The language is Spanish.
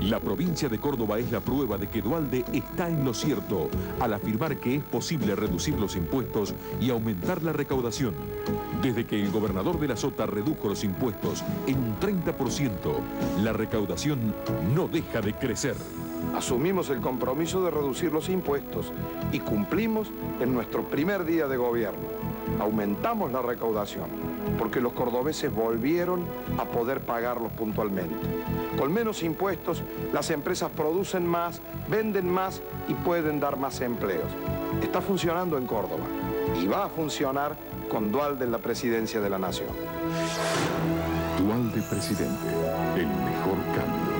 La provincia de Córdoba es la prueba de que Duhalde está en lo cierto al afirmar que es posible reducir los impuestos y aumentar la recaudación. Desde que el gobernador de la Sota redujo los impuestos en un 30%, la recaudación no deja de crecer. Asumimos el compromiso de reducir los impuestos y cumplimos en nuestro primer día de gobierno. Aumentamos la recaudación porque los cordobeses volvieron a poder pagarlos puntualmente. Con menos impuestos, las empresas producen más, venden más y pueden dar más empleos. Está funcionando en Córdoba y va a funcionar con Duhalde en la presidencia de la Nación. Duhalde presidente, el mejor cambio.